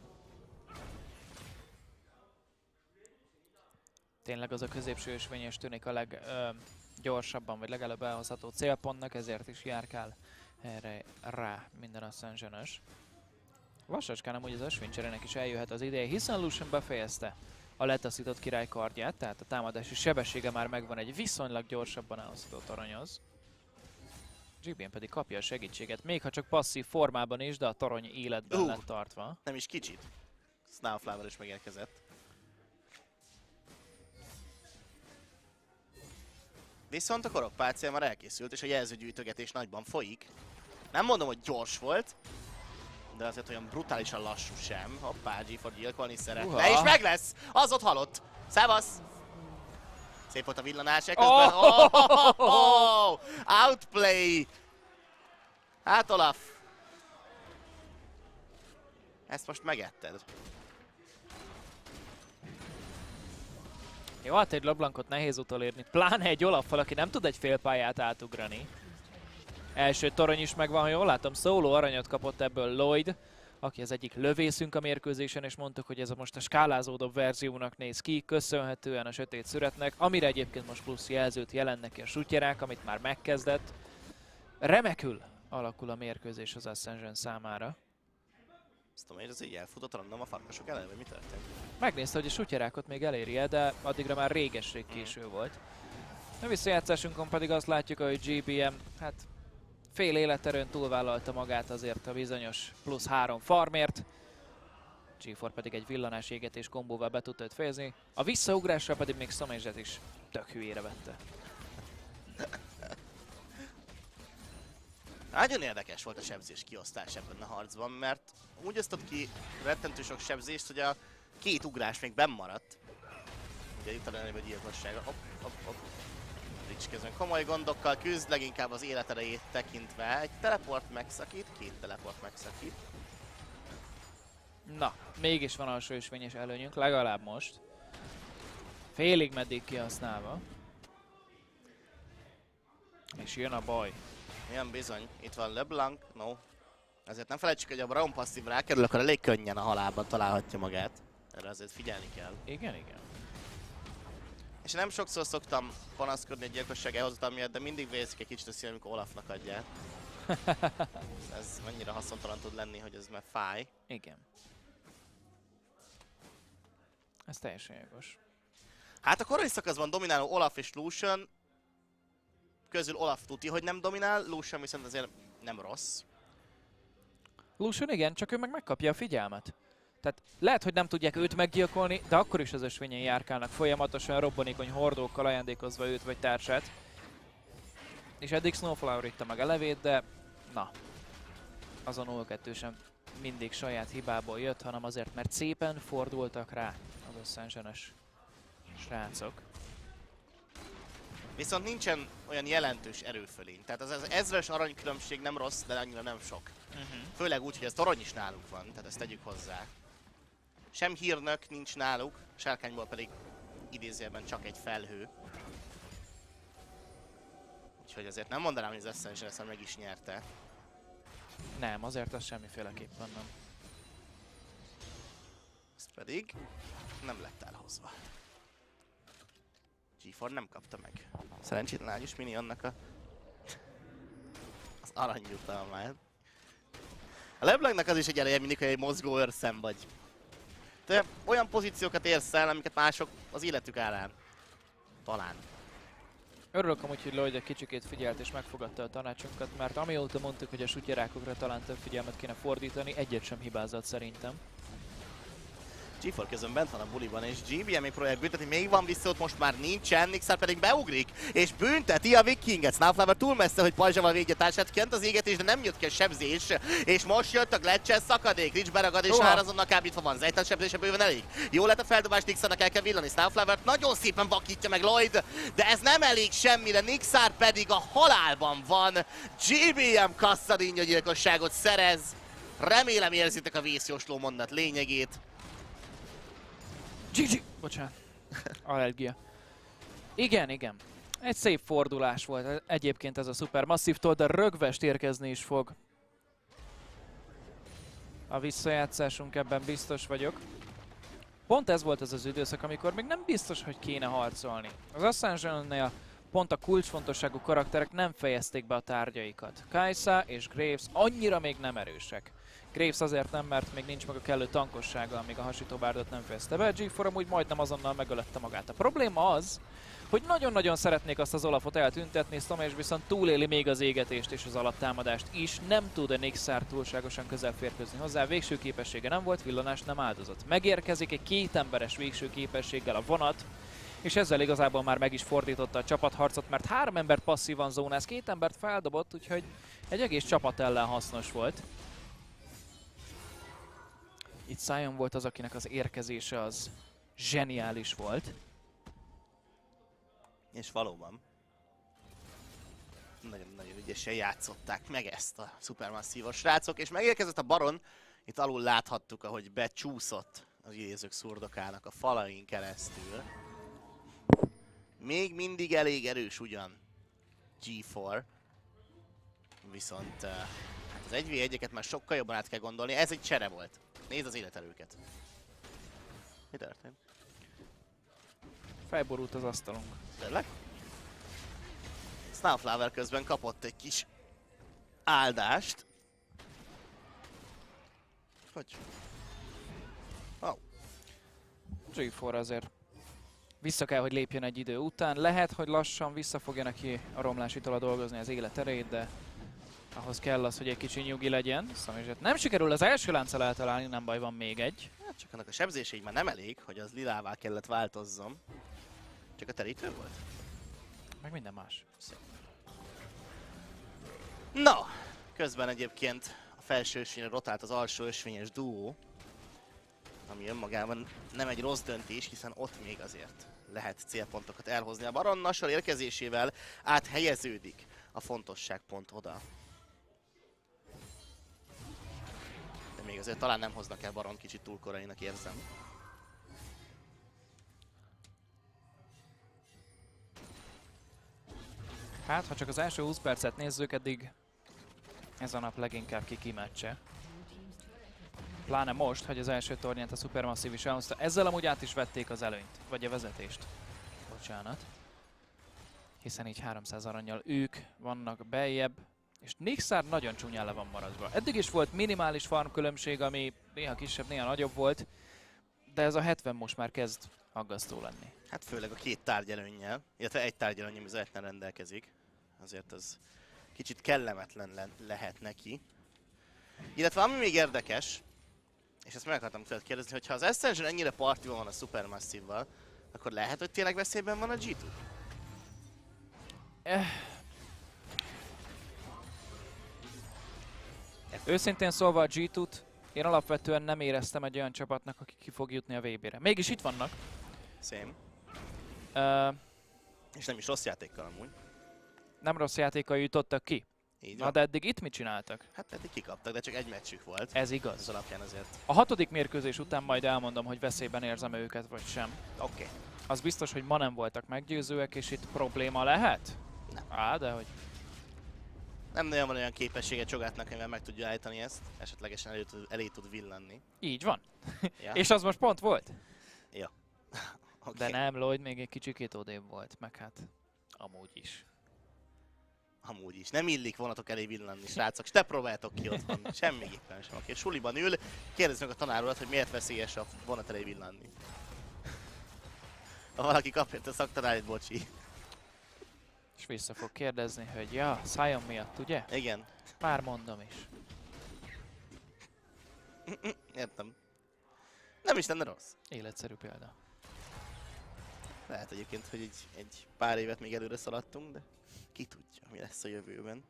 Tényleg az a középső ösvényes tűnik a leggyorsabban, vagy legalább elhozható célpontnak, ezért is járkál erre rá minden Ascension-ös. Lassacskán amúgy az ösvénycserének is eljöhet az ideje, hiszen Lucian befejezte a letaszított király kardját, tehát a támadási sebessége már megvan egy viszonylag gyorsabban elhozható toronyhoz. gé bé em pedig kapja a segítséget, még ha csak passzív formában is, de a torony életben uh, lett tartva. Nem is kicsit. Snowflower is megérkezett. Viszont a korokpálcél már elkészült, és a jelzőgyűjtögetés nagyban folyik. Nem mondom, hogy gyors volt, de azért olyan brutálisan lassú sem. Hoppá, gé négy gyilkolni szeretne, uh-huh. És meg lesz! Az ott halott! Szevasz! Szép volt a villanás, ekközben... Oh! Oh! Oh! Outplay! Hát Olaf, Ezt most megetted. Jó, hát egy LeBlancot nehéz utolérni, pláne egy Olaffal, aki nem tud egy fél pályát átugrani. Első torony is megvan, ha jól látom, szóló aranyat kapott ebből Lloyd, aki az egyik lövészünk a mérkőzésen, és mondtuk, hogy ez a most a skálázódóbb verziónak néz ki, köszönhetően a sötét szüretnek, amire egyébként most plusz jelzőt jelent neki a sutyerák, amit már megkezdett. Remekül alakul a mérkőzés az Ascension számára. Azt tudom, hogy ez így elfutott random a farkasok elől, vagy mi történt? Megnézte, hogy a sutyerákot még eléri -e, de addigra már réges-rég késő volt. A visszajátszásunkon pedig azt látjuk, hogy gé bé em hát fél életerőn túlvállalta magát azért a bizonyos plusz három farmért. gé négy pedig egy villanás égetés kombóval be tudta őt fejezni. A visszaugrásra pedig még Szomezset is tök hülyére vette. Nagyon érdekes volt a sebzés kiosztás ebben a harcban, mert úgy osztott ki rettentő sok sebzést, hogy a két ugrás még benn maradt. Ugye itt a legnagyobb gyilkossága. Hopp, hopp, hopp. Rich közben komoly gondokkal küzd, leginkább az életerejét tekintve. Egy teleport megszakít, két teleport megszakít. Na, mégis van alsó ösvényes előnyünk, legalább most. Félig meddig kihasználva. És jön a baj. Ilyen bizony, itt van LeBlanc, no. Ezért nem felejtsük, hogy a Braum passzív rákerül, akkor elég könnyen a halálban találhatja magát. Erre azért figyelni kell. Igen, igen. És nem sokszor szoktam panaszkodni egy gyilkosság elhozatal miatt, de mindig vészik egy kicsit a szín, amikor Olafnak adják. Ez mennyire haszontalan tud lenni, hogy ez már fáj. Igen. Ez teljesen jogos. Hát a korai szakaszban domináló Olaf és Lucian közül Olaf tuti, hogy nem dominál, Lucian viszont azért nem rossz. Lucian igen, csak ő meg megkapja a figyelmet. Tehát lehet, hogy nem tudják őt meggyilkolni, de akkor is az ösvényen járkálnak folyamatosan robbanékony hordókkal ajándékozva őt vagy társát. És eddig Snowflower itta meg a levét, de na, azon o kettő sem mindig saját hibából jött, hanem azért, mert szépen fordultak rá az Ascension-es srácok. Viszont nincsen olyan jelentős erőfölény. Tehát az, az ezres aranykülönbség nem rossz, de annyira nem sok. Uh-huh. Főleg úgy, hogy ez torony is náluk van, tehát ezt tegyük hozzá. Sem hírnök nincs náluk, sárkányból pedig idézőjelben csak egy felhő. Úgyhogy azért nem mondanám, hogy az Ascension ezt meg is nyerte. Nem, azért az semmiféleképpen nem. Ez pedig nem lett elhozva. gé négy nem kapta meg. Szerencsétlen ágyus mini annak a... az aranyjutalmát. A LeBlancnak az is egy eleje, mindig, hogy egy mozgó őrszem vagy. Te olyan pozíciókat érsz el, amiket mások az életük árán. Talán. Örülök amúgy, hogy Lloyd egy kicsikét figyelt és megfogadta a tanácsunkat, mert amióta mondtuk, hogy a sutyerákokra talán több figyelmet kéne fordítani, egyet sem hibázott szerintem. gé négy közben bent van a buliban, és gé bé em még próbálják büntetni, még van vissza, ott most már nincsen, Nixar pedig beugrik, és bünteti a Vikinget. Snowflower túl messze, hogy pajzsával védje társát, kent az égetés, de nem jött ki a sebzés, és most jött a Gletscher szakadék, Rich beragad, és már azonnal kábítva van, Zejtán sebzése bőven elég. Jó lett a feldobás, Nixarnak el kell villani, Snowflower nagyon szépen vakítja meg Lloyd, de ez nem elég semmire, Nixar pedig a halálban van, gé bé em Kasszadinja gyilkosságot szerez. Remélem érzitek a vészjósló mondat lényegét. gé gé! Bocsánat. Allergia. Igen, igen. Egy szép fordulás volt egyébként ez a Supermassive-tól, de rögvest érkezni is fog. A visszajátszásunk, ebben biztos vagyok. Pont ez volt az az időszak, amikor még nem biztos, hogy kéne harcolni. Az Ascension-nél pont a kulcsfontosságú karakterek nem fejezték be a tárgyaikat. Kai'Sa és Graves annyira még nem erősek. Graves azért nem, mert még nincs meg a kellő tankossága, amíg a hasítóbárdot nem fejezte be. gé négy amúgy majdnem azonnal megölette magát. A probléma az, hogy nagyon-nagyon szeretnék azt az Olafot eltüntetni, Szomés viszont túléli még az égetést és az alaptámadást is. Nem tud a Nixar túlságosan közel férkőzni hozzá, végső képessége nem volt, villanást nem áldozott. Megérkezik egy két emberes végső képességgel a vonat, és ezzel igazából már meg is fordította a csapatharcot, mert három embert passzívan zónáz, két embert feldobott, úgyhogy egy egész csapat ellen hasznos volt. Itt Sion volt az, akinek az érkezése az zseniális volt. És valóban. Nagyon-nagyon ügyesen játszották meg ezt a Supermassive-os srácok, és megérkezett a Baron, Itt alul láthattuk, ahogy becsúszott az idézők szurdokának a falain keresztül. Még mindig elég erős ugyan gé négy, viszont uh, az egy vé egyeket már sokkal jobban át kell gondolni. Ez egy csere volt. Nézd az életerőket. Mi történt? Felborult az asztalunk. Tényleg? Snowflower közben kapott egy kis áldást. Hogy? Oh. gé négy azért vissza kell, hogy lépjen egy idő után. Lehet, hogy lassan vissza fogja neki a romlásitól dolgozni az élet erejét, de ahhoz kell az, hogy egy kicsi nyugi legyen. Szamizsát nem sikerül az első lánccal eltalálni, nem baj, van még egy. Hát csak annak a sebzése így már nem elég, hogy az lilává kellett változzon. Csak a terítő volt? Meg minden más. Szép. Na! Közben egyébként a felső ösvényre rotált az alsó ösvényes duó. Ami önmagában nem egy rossz döntés, hiszen ott még azért lehet célpontokat elhozni. A Baron Nashor érkezésével áthelyeződik a fontosságpont oda. De még azért talán nem hoznak el Baron, kicsit túl korainak érzem. Hát, ha csak az első húsz percet nézzük, eddig ez a nap leginkább ki meccse. Pláne most, hogy az első tornyát a Supermassive is elhozta. Ezzel amúgy át is vették az előnyt, vagy a vezetést. Bocsánat. Hiszen így háromszáz arannyal ők vannak beljebb, és Nixar nagyon csúnyán le van maradva. Eddig is volt minimális farm különbség, ami néha kisebb, néha nagyobb volt, de ez a hetven most már kezd aggasztó lenni. Hát főleg a két tárgyelőnnyel, illetve egy tárgyelőnnyel, ami Zetner rendelkezik. Azért az kicsit kellemetlen le lehet neki. Illetve ami még érdekes, és ezt meg akartam tőled kérdezni, hogy ha az Ascension ennyire partiban van a Supermassive-val, akkor lehet, hogy tényleg veszélyben van a gé kettő? Eh. Őszintén szólva a gé kettőt én alapvetően nem éreztem egy olyan csapatnak, aki ki fog jutni a vé bére. Mégis itt vannak. Same. Uh, És nem is rossz játékkal amúgy. nem rossz játékkal jutottak ki. Így Na van. de eddig itt mit csináltak? Hát eddig kikaptak, de csak egy meccsük volt. Ez igaz. Ez alapján azért. A hatodik mérkőzés után majd elmondom, hogy veszélyben érzem őket vagy sem. Oké. Okay. Az biztos, hogy ma nem voltak meggyőzőek, és itt probléma lehet? Nem. Á, de hogy... Nem nagyon van olyan képessége Csogátnak, amivel meg tudja állítani ezt. Esetlegesen elé tud, elé tud villanni. Így van. Ja. És az most pont volt? Ja. Okay. De nem, Lloyd még egy kicsikét odébb volt, meg hát amúgy is. Amúgy is. Nem illik vonatok elé villanni, srácok. És te próbáltok ki otthon. Semmiképpen sem. Aki suliban ül, kérdezzük a tanár urat, hogy miért veszélyes a vonat elé villanni. Ha valaki kap érte szaktanárit, bocsi. És vissza fog kérdezni, hogy ja, szájon miatt, ugye? Igen. Már mondom is. Értem. Nem is lenne rossz. Életszerű példa. Lehet egyébként, hogy egy, egy pár évet még előre szaladtunk, de ki tudja, mi lesz a jövőben.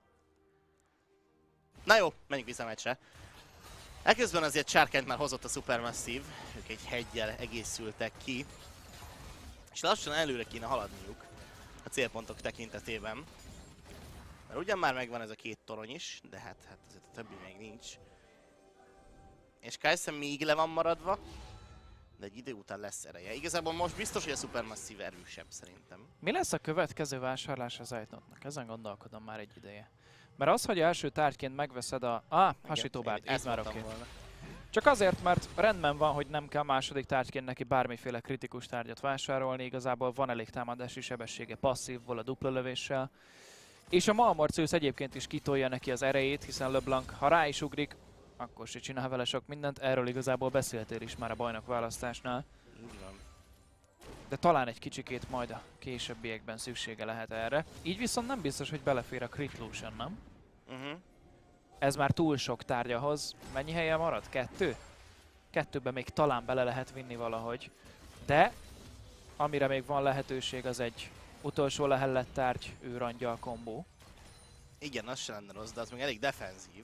Na jó, menjünk vissza a meccsre. Eközben azért Sharkent már hozott a Supermassive, ők egy heggyel egészültek ki. És lassan előre kéne haladniuk a célpontok tekintetében. Mert ugyan már megvan ez a két torony is, de hát, hát azért a többi még nincs. És Kai'Sa még le van maradva, de egy idő után lesz ereje. Igazából most biztos, hogy a Supermassive erősebb szerintem. Mi lesz a következő vásárlás az Ignotnak? Ezen gondolkodom már egy ideje. Mert az, hogy első tárgyként megveszed a... Ah, hasítóbárt, így már oké. Okay. Csak azért, mert rendben van, hogy nem kell második tárgyként neki bármiféle kritikus tárgyat vásárolni, igazából van elég támadási sebessége passzívból a dupla lövéssel. És a Malmorceus egyébként is kitolja neki az erejét, hiszen LeBlanc, ha rá is ugrik, akkor se csinál vele sok mindent, erről igazából beszéltél is már a bajnok választásnál. De talán egy kicsikét majd a későbbiekben szüksége lehet erre. Így viszont nem biztos, hogy belefér a Crit Lucian, nem? Uh-huh. Ez már túl sok tárgyahoz. Mennyi helye marad? Kettő? Kettőben még talán bele lehet vinni valahogy. De amire még van lehetőség, az egy utolsó lehellett tárgy őrangyal kombó. Igen, az sem lenne rossz, de az még elég defenzív.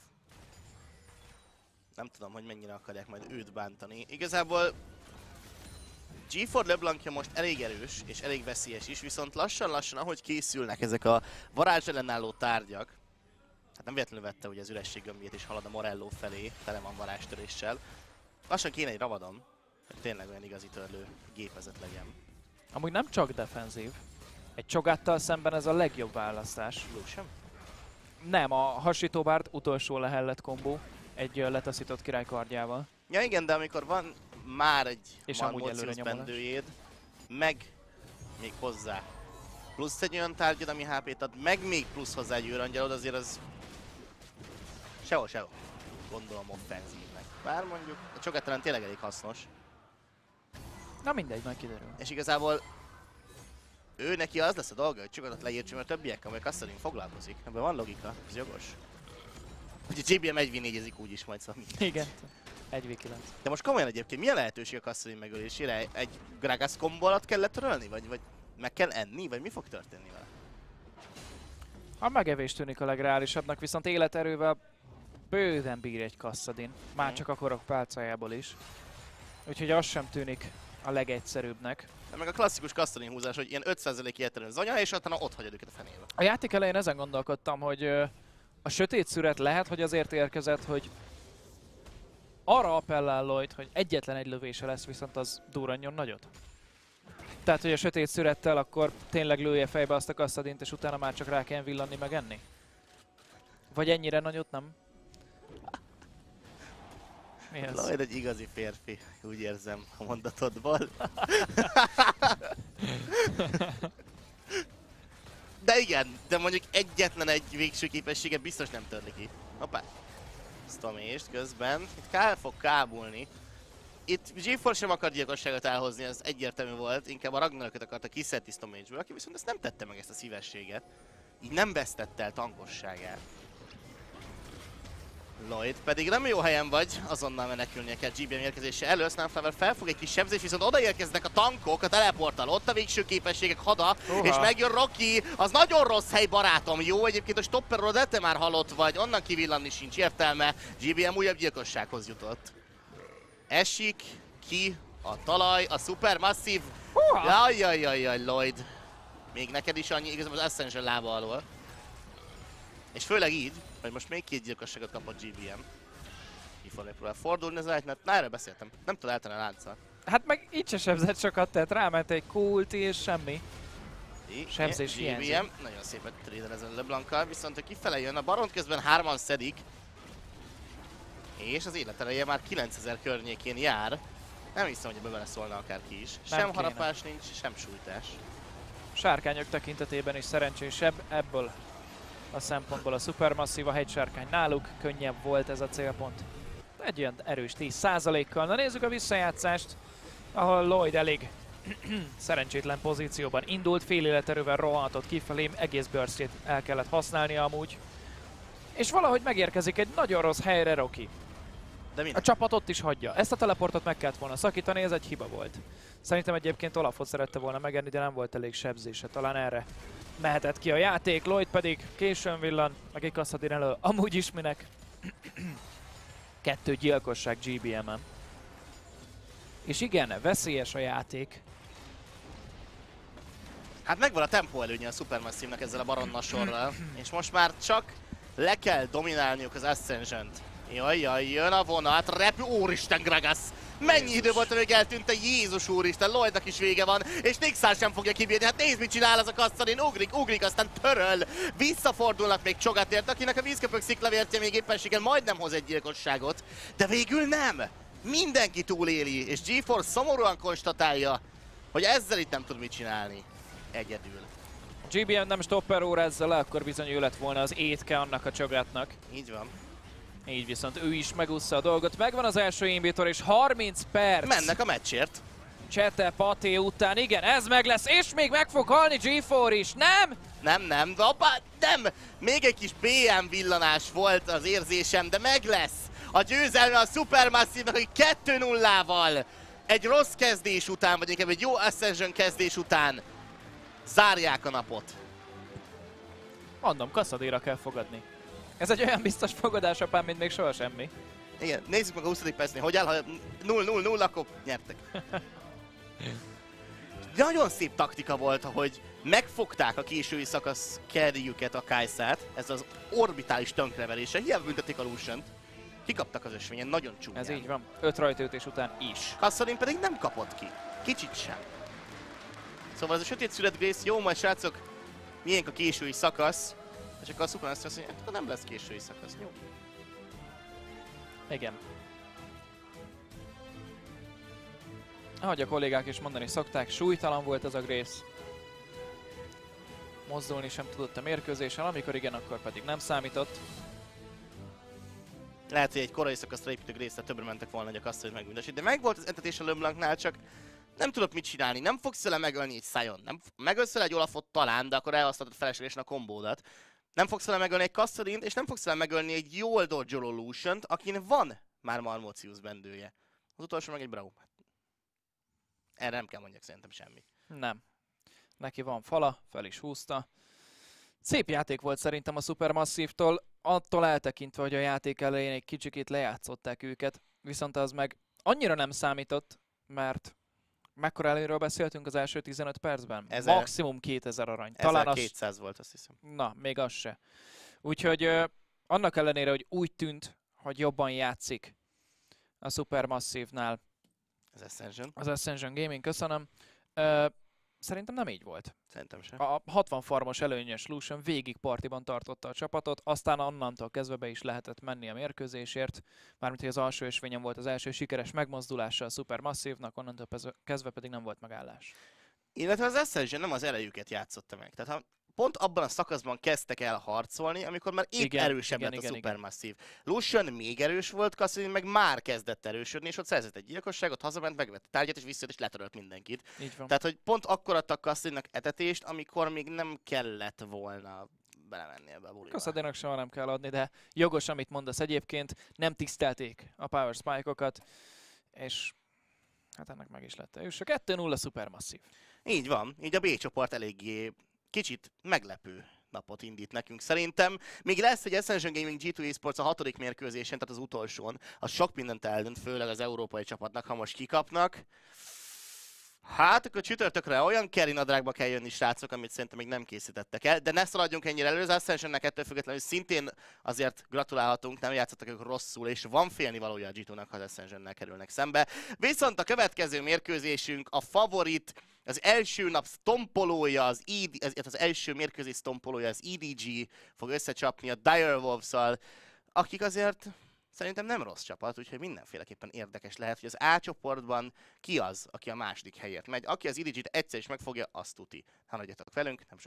Nem tudom, hogy mennyire akarják majd őt bántani. Igazából gé négy LeBlancja most elég erős és elég veszélyes is, viszont lassan-lassan, ahogy készülnek ezek a varázs ellenálló tárgyak, Hát nem véletlenül vette ugye az üresség gömbjét és halad a Morello felé, tele van varázstöréssel. Lassan kéne egy Ravadon, hogy tényleg olyan igazi törlő gépezet legyen. Amúgy nem csak defenzív. Egy Cho'Gathtal szemben ez a legjobb választás. Lucian? Nem, a hasítóbárt utolsó lehellett kombó egy ö, letaszított királykardjával. Ja igen, de amikor van már egy És amúgy Malmolcius előrenyomolás. bendőjéd, meg még hozzá plusz egy olyan tárgyad, ami há pét ad, meg még plusz hozzá egy őrangyalod, azért az sehol, sehol. Gondolom offenzívnek. Bár mondjuk a Cho'Gath tényleg elég hasznos. Na mindegy, majd kiderül. És igazából ő neki az lesz a dolga, hogy Cho'Gath leírtson, mert többiekkel, amelyek Kassadin foglalkozik. Ebben van logika, ez jogos. Ugye gé bé em egy vé négyezik úgyis majd, szóval mindegy. Igen. egy vé kilenc. De most komolyan egyébként milyen lehetőség a Kassadin megölésére? Egy Gragas combo alatt kell letörölni? Vagy, vagy meg kell enni? Vagy mi fog történni vele? A megevés tűnik a legreálisabbnak, viszont életerővel bőven bír egy Kassadin. Már Mhm. csak a korok pálcájából is. Úgyhogy az sem tűnik a legegyszerűbbnek. De meg a klasszikus Kassadin húzás, hogy ilyen öt százalék életerőn zanya, és utána ott hagyod őket a fenébe. A játék elején ezen gondolkodtam, hogy ö, a sötét szüret lehet, hogy azért érkezett, hogy arra appellál Lloyd, hogy egyetlen egy lövése lesz, viszont az durranjon nagyot. Tehát, hogy a sötét szürettel akkor tényleg lője fejbe azt a Kassadint, és utána már csak rá kell villanni meg enni? Vagy ennyire nagyot nem? Mi ez? Lloyd egy igazi férfi, úgy érzem a mondatodból. De igen, de mondjuk egyetlen egy végső képessége biztos nem törli ki. Hoppá. Stomést közben. Itt ká fog kábulni. Itt GeForce sem akar gyilkosságot elhozni, ez egyértelmű volt. Inkább a Ragnarököt akarta kiszedni Stomage-ből, aki viszont ezt nem tette meg, ezt a szívességet. Így nem vesztette el tankosságát. Lloyd pedig nem jó helyen vagy, azonnal menekülnie kell gé bé em érkezése elő, Sunflower felfog egy kis sebzés, viszont odaérkeznek a tankok, a teleporttal, ott a végső képességek hada, Uha. és megjön Rocky, az nagyon rossz hely, barátom, jó? Egyébként a stopperról, de te már halott vagy, onnan kivillanni sincs értelme, gé bé em újabb gyilkossághoz jutott. Esik ki a talaj, a Supermassive, jajjajjajjaj, Lloyd. Még neked is annyi, igazából az Ascension lába alól. És főleg így, hogy most még két gyilkosságot kapott gé bé em. Kifor megpróbál fordulni az mert na erről beszéltem. Nem tud eltenni a lánccal. Hát meg így se sebzett sokat, tehát ráment egy kulti és semmi. I- Sebzés gé bé em hiányzik. nagyon szépen tréder ezen LeBlanc-kal, viszont hogy kifele jön, a Baront közben hárman szedik. És az életereje már kilencezer környékén jár. Nem hiszem, hogy ebbe beleszólna akárki is. Nem Sem kéne. harapás nincs, sem sújtás. Sárkányok tekintetében is szerencsésebb, ebből a szempontból a Supermassive, a hegysárkány náluk, könnyebb volt ez a célpont. Egy olyan erős tíz százalékkal. Na nézzük a visszajátszást, ahol Lloyd elég szerencsétlen pozícióban indult, fél életerővel rohanhatott kifelé, egész burstjét el kellett használnia amúgy. És valahogy megérkezik egy nagyon rossz helyre Rocky. De A minek? csapat ott is hagyja. Ezt a teleportot meg kellett volna szakítani, ez egy hiba volt. Szerintem egyébként Olafot szerette volna megenni, de nem volt elég sebzése. Talán erre mehetett ki a játék, Lloyd pedig későn villan, meg egy Kassadin elő. Amúgy is minek? Kettő gyilkosság gé bé em-en. És igen, veszélyes a játék. Hát megvan a tempó előnye a Supermassive-nak ezzel a Baronna sorral. És most már csak le kell dominálniuk az Ascension-t. Jaj, jaj, jön a vonat, repül, úristen Gragas! Mennyi Jézus. idő volt, amíg eltűnt a Jézus úristen, Lloydnak is vége van, és Nixál sem fogja kibírni. Hát nézd, mit csinál az a Kassadin, ugrik, ugrik, aztán töröl. Visszafordulnak még Cho'Gathért, akinek a vízköpők sziklavértje még éppenséggel majdnem hoz egy gyilkosságot. De végül nem! Mindenki túléli, és GeForce szomorúan konstatálja, hogy ezzel itt nem tud mit csinálni. Egyedül. gé bé em nem stopper órázza le, akkor bizony ő lett volna az étke annak a Cho'Gathnak. Így van. Így viszont ő is megúszza a dolgot. Megvan az első inhibitor és harminc perc. Mennek a meccsért. Csete Paté után, igen, ez meg lesz, és még meg fog halni gé fór is, nem? Nem, nem, de hoppá, nem! Még egy kis bé em villanás volt az érzésem, de meg lesz! A győzelme a Supermassive-nak, hogy kettő nullával egy rossz kezdés után, vagy inkább egy jó Ascension kezdés után zárják a napot. Mondom, Kassadinra kell fogadni. Ez egy olyan biztos fogadás, apám, mint még soha semmi. Igen, nézzük meg a huszadik percnél, hogy áll, ha nulla nulla nulla, akkor nyertek. De nagyon szép taktika volt, hogy megfogták a késői szakasz carryjüket, a Kai'Sat, ez az orbitális tönkreverése, hiába büntették a Luciant. Kikaptak az ösvényen, nagyon csúnyán. Ez így van. öt rajtaütés után is. Kassadin pedig nem kapott ki. Kicsit sem. Szóval ez a sötét szület Grace, jó, majd srácok, miénk a késői szakasz. És akkor a Super azt mondja, hogy hát, nem lesz késői szakasz, jó? Igen. Ahogy a kollégák is mondani szokták, súlytalan volt ez a Grace. Mozdulni sem tudott a mérkőzésen, amikor igen, akkor pedig nem számított. Lehet, hogy egy korai szakaszra építő Grace-re többre mentek volna, hogy a Kassadin megbüntesít, de meg volt az entetés a LeBlancnál, csak nem tudok mit csinálni, nem fogsz vele megölni egy Sion, nem megölsz vele egy Olafot talán, de akkor elhaszthatod feleslegesen a kombódat. Nem fogsz vele megölni egy Kassadint, és nem fogsz vele megölni egy jól dodge-oló Luciant, akin van már Malmocius bendője. Az utolsó meg egy Braum. Erre nem kell mondjak szerintem semmi. Nem. Neki van fala, fel is húzta. Szép játék volt szerintem a Supermassive-tól, attól eltekintve, hogy a játék elején egy kicsikét lejátszották őket, viszont az meg annyira nem számított, mert mekkora előről beszéltünk az első tizenöt percben? Ezer. Maximum kétezer arany. Talán az... ezerkétszáz volt, azt hiszem. Na, még az se. Úgyhogy ö, annak ellenére, hogy úgy tűnt, hogy jobban játszik a Supermassive-nál Az Ascension. az Ascension Gaming, köszönöm. Ö, Szerintem nem így volt. Szerintem sem. A hatvan farmos előnyös Lucian végig partiban tartotta a csapatot, aztán onnantól kezdve be is lehetett menni a mérkőzésért, mármint hogy az alsó ösvényen volt az első sikeres megmozdulása a Supermassive-nak, onnantól kezdve pedig nem volt megállás. Illetve az Ascension nem az erejüket játszotta meg. Tehát ha pont abban a szakaszban kezdtek el harcolni, amikor már épp Igen, erősebb igen, lett a igen, Supermassive. Lucian még erős volt, Kassadin meg már kezdett erősödni, és ott szerzett egy gyilkosságot, hazament, megvett a tárgyat, és visszajött, és letörölt mindenkit. Így van. Tehát, hogy pont akkor adtak Kassadinnak etetést, amikor még nem kellett volna belemenni ebbe a buliba. Kassadinnak soha nem kell adni, de jogos, amit mondasz egyébként, nem tisztelték a Power Spike-okat, és hát ennek meg is lett. És a kettő nulla Supermassive. Így van, így a B csoport eléggé kicsit meglepő napot indít nekünk szerintem. Még lesz egy Ascension Gaming gé kettő Esports a hatodik mérkőzésen, tehát az utolsón. Az sok mindent eldönt, főleg az európai csapatnak, ha most kikapnak. Hát akkor csütörtökre olyan kerinadrágba kell jönni, srácok, amit szerintem még nem készítettek el. De ne szaladjunk ennyire elő, az Ascensionnek ettől függetlenül szintén azért gratulálhatunk, nem játszottak ők rosszul, és van félnivalója a gé kettőnek, ha az Ascensionnel kerülnek szembe. Viszont a következő mérkőzésünk a favorit, az első nap stompolója, az, E D, az, az első mérkőzés stompolója, az E D G fog összecsapni a Direwolves-szal, akik azért szerintem nem rossz csapat, úgyhogy mindenféleképpen érdekes lehet, hogy az A csoportban ki az, aki a második helyért megy. Aki az E D G-t egyszer is megfogja, azt tuti. Haladjatok velünk, nem